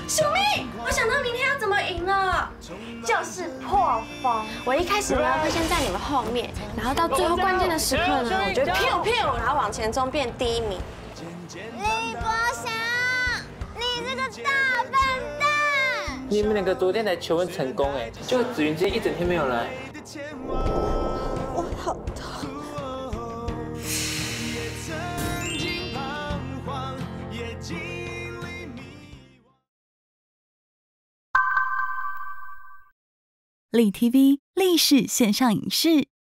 小蜜，我想到明天要怎么赢了，就是破风。我一开始呢会先在你们后面，然后到最后关键的时刻呢，我就然后往前冲变第一名。 李国祥，你这个大笨蛋！ 你们两个昨天才求婚成功哎，就紫云今天一整天没有来。 我好痛。 立 TV 立式线上影视